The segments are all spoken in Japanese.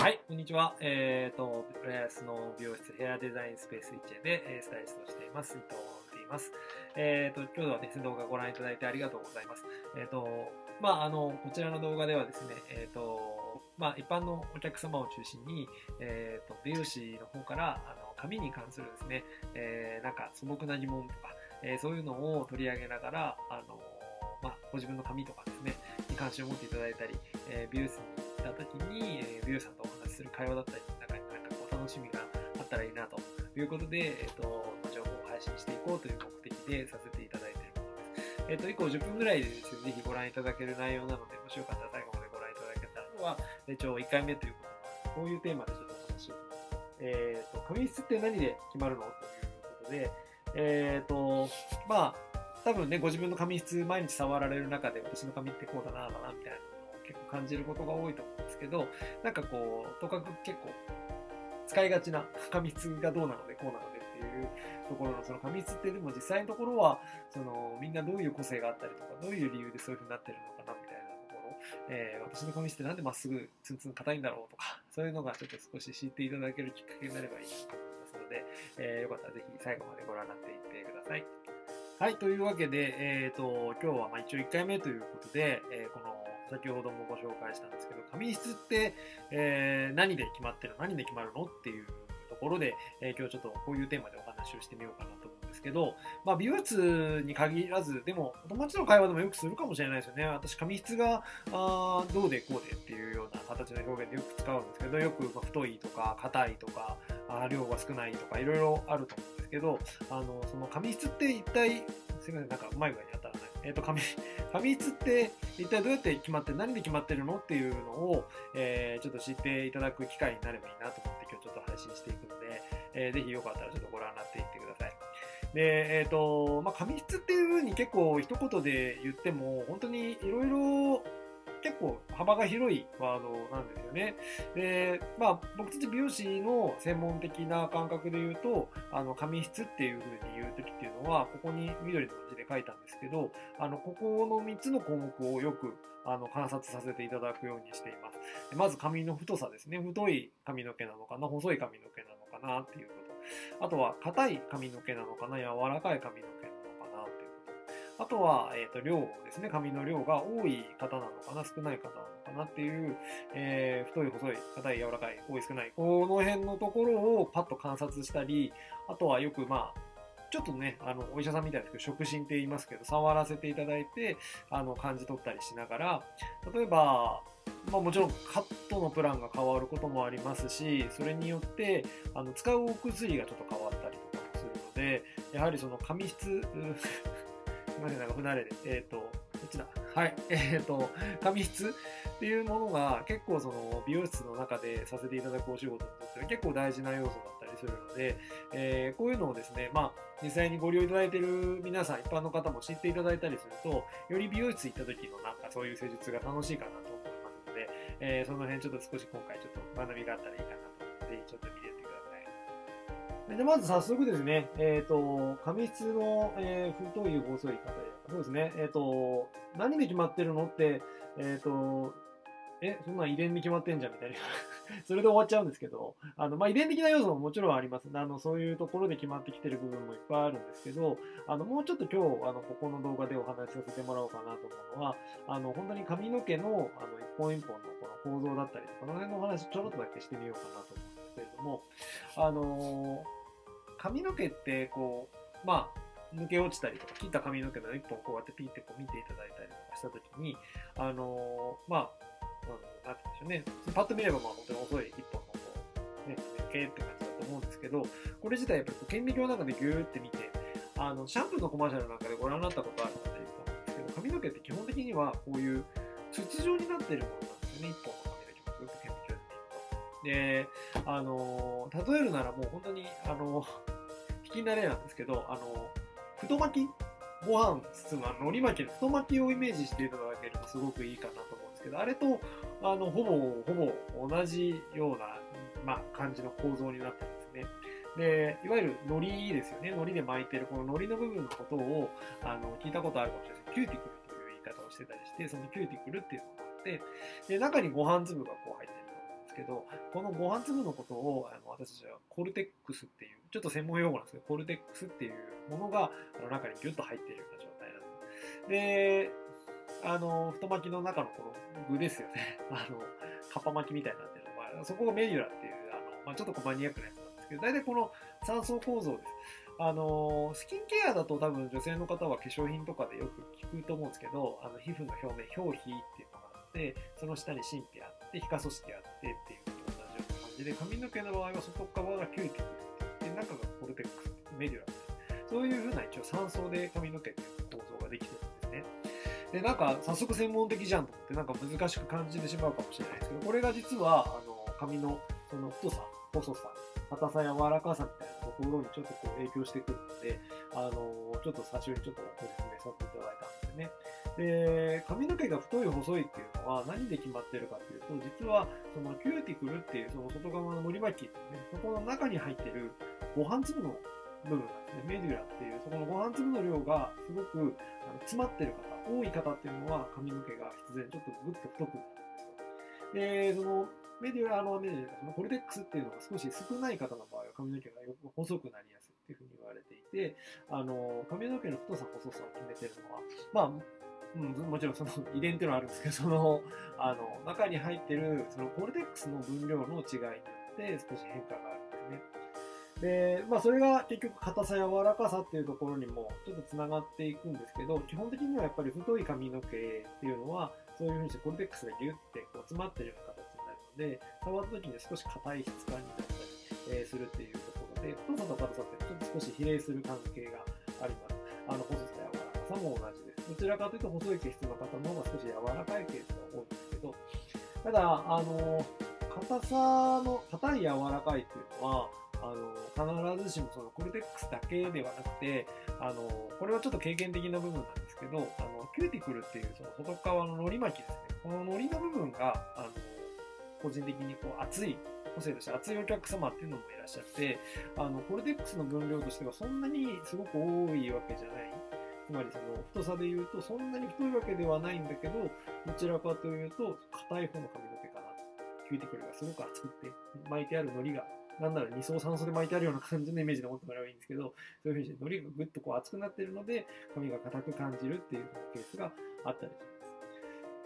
はい、こんにちは。浦安の美容室ヘアデザインスペース1で、スタイリストをしています。伊藤と言います。今日はですね、動画ご覧いただいてありがとうございます。こちらの動画ではですね、一般のお客様を中心に、美容師の方から、髪に関するですね、なんか素朴な疑問とか、そういうのを取り上げながら、ご自分の髪とかですね、に関心を持っていただいたり、美容室に行った時に、美容師さんとお話しする会話だったり、なんかこう楽しみがあったらいいなということで、情報を配信していこうという目的でさせていただいているものです。以降10分ぐらいでですね、ぜひご覧いただける内容なので、もしよかったら最後までご覧いただけたのは、1回目ということで、こういうテーマでちょっとお話ししようと思います。髪質って何で決まるのということで、多分ね、ご自分の髪質毎日触られる中で、私の髪ってこうだな、みたいなのを結構感じることが多いと思うんですけど、なんかこう、とかく結構使いがちな髪質がどうなのでこうなのでっていうところのその髪質ってでも実際のところは、みんなどういう個性があったりとか、どういう理由でそういう風になってるのかなみたいなところ、私の髪質ってなんでまっすぐツンツン硬いんだろうとか、そういうのがちょっと少し知っていただけるきっかけになればいいなと思いますので、よかったらぜひ最後までご覧になっていってください。はい、というわけで、今日は一応1回目ということで、この先ほどもご紹介したんですけど、髪質って、何で決まってる何で決まるのっていうところで、今日ちょっとこういうテーマでお話をしてみようかなと思うんですけど、美容室に限らず、でも友達の会話でもよくするかもしれないですよね。私髪質がどうでこうでっていうような形の表現でよく使うんですけど、よく太いとか硬いとか量が少ないとかいろいろあると思うんですけど、その髪質って一体、すみません、なんかうまい具合に当たらない。髪質って一体どうやって決まって何で決まってるのっていうのを、ちょっと知っていただく機会になればいいなと思って今日ちょっと配信していくので、ぜひよかったらちょっとご覧になっていってください。で、髪質っていう風に結構一言で言っても本当にいろいろ結構幅が広いワードなんですよね。で、僕たち美容師の専門的な感覚で言うと、髪質っていう風に言うときっていうのは、ここに緑の字で書いたんですけど、ここの3つの項目をよく観察させていただくようにしています。まず髪の太さですね。太い髪の毛なのかな、細い髪の毛なのかなっていうこと。あとは、硬い髪の毛なのかな、柔らかい髪の毛なのかなっていうこと。あとは、量ですね。髪の量が多い方なのかな、少ない方なのかなっていう、太い、細い、硬い、柔らかい、多い、少ない。この辺のところをパッと観察したり、あとはよくちょっとね、お医者さんみたいですけど、触診って言いますけど、触らせていただいて、感じ取ったりしながら、例えば、もちろんカットのプランが変わることもありますし、それによって、使うお薬がちょっと変わったりとかもするので、やはりその髪質、すみません、なんか不慣れで、こっちだ。はい。髪質っていうものが結構その美容室の中でさせていただくお仕事にとっては結構大事な要素だったりするので、こういうのをですね、実際にご利用いただいている皆さん、一般の方も知っていただいたりすると、より美容室行った時のなんかそういう施術が楽しいかなと思いますので、その辺ちょっと少し今回ちょっと学びがあったらいいかなと思って、ちょっと見てってください。でまず早速ですね、髪質の、太い細い方へ。そうですね、何で決まってるのって、そんなん遺伝に決まってんじゃんみたいなそれで終わっちゃうんですけど、遺伝的な要素ももちろんあります。そういうところで決まってきてる部分もいっぱいあるんですけど、もうちょっと今日、ここの動画でお話しさせてもらおうかなと思うのは、本当に髪の毛の、一本一本のこの構造だったりとか、この辺のお話ちょろっとだけしてみようかなと思うんですけれども、髪の毛って、こう、抜け落ちたりとか、切った髪の毛の一本こうやってピーってこう見ていただいたりとかしたときに、なんて言うんでしょうね。パッと見れば本当に細い一本のこう、ね、毛って感じだと思うんですけど、これ自体やっぱり顕微鏡の中でギューって見て、シャンプーのコマーシャルなんかでご覧になったことある方いると思うんですけど、髪の毛って基本的にはこういう筒状になっているものなんですよね。一本の髪の毛もずっと顕微鏡で見ると。で、例えるならもう本当に、引き慣れなんですけど、太巻きご飯包む海苔巻きの太巻きをイメージしていただけるとすごくいいかなと思うんですけど、あれとほぼ同じような、感じの構造になってるんですね。で、いわゆる海苔ですよね。海苔で巻いてるこの海苔の部分のことを聞いたことあるかもしれないです。キューティクルという言い方をしてたりして、そのキューティクルっていうのがあって、で、中にご飯粒がこう入ってると思うんですですけど、このご飯粒のことを私たちはコルテックスっていう、ちょっと専門用語なんですけど、コルテックスっていうものが中にギュッと入っているような状態なんです。で、太巻きの中のこの具ですよね。カッパ巻きみたいになってるのは、そこがメデュラっていう、ちょっとマニアックなやつなんですけど、大体この3層構造です。スキンケアだと多分女性の方は化粧品とかでよく聞くと思うんですけど、皮膚の表面、表皮っていうのがあって、その下に真皮あって、皮下組織あってっていうのと同じような感じで、髪の毛の場合は外側がキューティクルで、中がコルテックス、メデュラって、そういう風な一応3層で髪の毛っていう構造ができてるんですね。で、なんか早速専門的じゃんと思って、なんか難しく感じてしまうかもしれないですけど、これが実は、髪のその太さ、細さ、硬さ、柔らかさみたいなところにちょっとこう影響してくるので、ちょっと最初にちょっとご説明させていただいたんですね。で、髪の毛が太い細いっていうのは何で決まってるかっていうと、実はそのキューティクルっていうその外側ののり巻きっていうね、そこの中に入ってるご飯粒の部分なんですね。メデュラっていう、そこのご飯粒の量がすごく詰まってる方、多い方っていうのは髪の毛が必然ちょっとぐっと太くなるんですよ。で、そのメデュラのコルテックスっていうのが少し少ない方の場合は髪の毛がよく細くなりやすいっていうふうに言われていて、髪の毛の太さ細さを決めてるのは、もちろんその遺伝っていうのはあるんですけど、中に入ってるそのコルテックスの分量の違いによって少し変化があるんですね。で、それが結局硬さ柔らかさっていうところにもちょっとつながっていくんですけど、基本的にはやっぱり太い髪の毛っていうのは、そういうふうにしてコルテックスがギュッてこう詰まってるような形になるので、触った時に少し硬い質感になったりするっていうところで、太さと硬さってちょっと少し比例する関係があります。細さや柔らかさも同じです。どちらかというと細い毛質の方の方が少し柔らかいケースが多いんですけど、ただ、硬い柔らかいっていうのは、必ずしもそのコルテックスだけではなくて、これはちょっと経験的な部分なんですけど、キューティクルっていうその外側の糊巻きですね。この糊の部分が、個人的にこう熱い、個性として熱いお客様っていうのもいらっしゃって、コルテックスの分量としてはそんなにすごく多いわけじゃない。つまりその太さで言うとそんなに太いわけではないんだけど、どちらかというと硬い方の髪の毛かな。キューティクルがすごく厚くて巻いてある糊が、なんなら2層3層で巻いてあるような感じのイメージで思ってもらえばいいんですけど、そういうふうにして糊がぐっとこう厚くなっているので、髪が硬く感じるっていうケースがあったりします。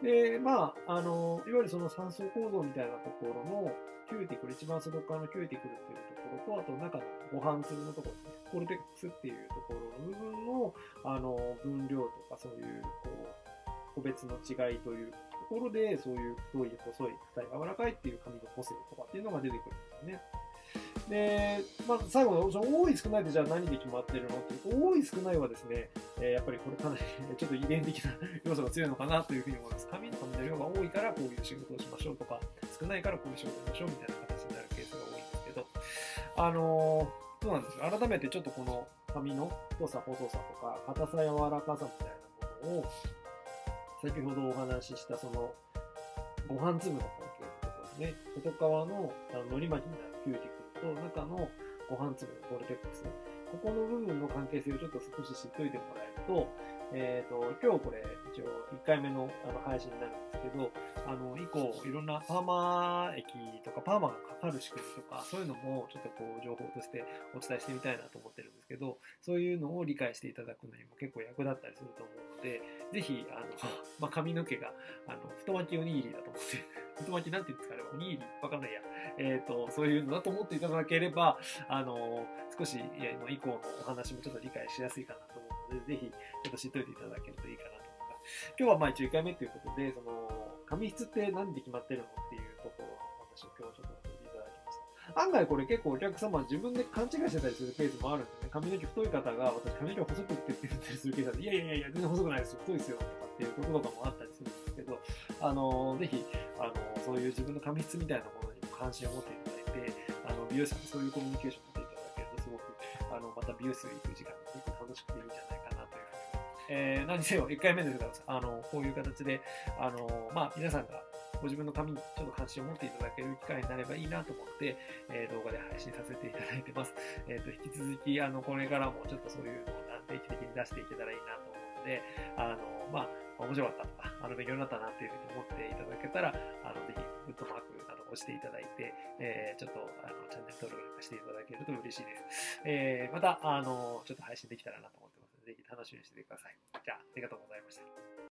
で、いわゆるその3層構造みたいなところのキューティクル、一番外側のキューティクルっていうところと、あと中のご飯粒のところですね、コルテックスっていうところの部分の、分量とかそういうこう個別の違いというところで、そういう太い、細い、硬い、柔らかいっていう髪の個性とかっていうのが出てくるんですよね。で、最後の多い少ないでじゃあ何で決まってるのっていうと、多い少ないはですね、やっぱりこれかなりちょっと遺伝的な要素が強いのかなというふうに思います。髪の量が多いからこういう仕事をしましょうとか、少ないからこういう仕事をしましょうみたいな形になるケースが多いんですけど、そうなんですよ。改めてちょっとこの髪の太さ、細さとか、硬さ、柔らかさみたいなものを、先ほどお話ししたそのご飯粒の関係のところですね。外側の糊巻きになるキューティクルと中のご飯粒のコルテックス。ここの部分の関係性をちょっと少し知っておいてもらえると、今日これ一応1回目の配信になるんですけど、以降いろんなパーマ液とかパーマがかかる仕組みとか、そういうのもちょっとこう情報としてお伝えしてみたいなと思ってるんですけど、そういうのを理解していただくのにも結構役立ったりすると思うので、ぜひ、髪の毛が、太巻きおにぎりだと思って、太巻きなんて言うんですかね、おにぎりわかんないや。そういうのだと思っていただければ、少し、以降のお話もちょっと理解しやすいかなと思うので、ぜひ、ちょっと知っておいていただけるといいかなと思います。今日は一応1回目ということで、髪質って何で決まってるのっていうところのお話を今日はちょっとさせていただきました。案外これ結構お客様自分で勘違いしてたりするケースもあるんですね。髪の毛太い方が、私髪の毛細くって言ったりするケースで、いや、全然細くないですよ、太いですよ、とかっていうこととかもあったりするんですけど、ぜひ、そういう自分の髪質みたいなものにも関心を持っていただいて、美容師さんにそういうコミュニケーションを取っていただけると、すごく、また美容室に行く時間がすごく楽しくていいんじゃないかなというふうに。何せよ、1回目ですが、こういう形で、皆さんがご自分の髪にちょっと関心を持っていただける機会になればいいなと思って、動画で配信させていただいてます。引き続き、これからもちょっとそういうのを定期的に出していけたらいいなと思うので、面白かったとか、勉強になったなっていうふうに思っていただけたら、ぜひ、グッドマークなど押していただいて、ちょっとチャンネル登録なんかしていただけると嬉しいです。またちょっと配信できたらなと思ってますので、ぜひ楽しみにしててください。じゃあ、ありがとうございました。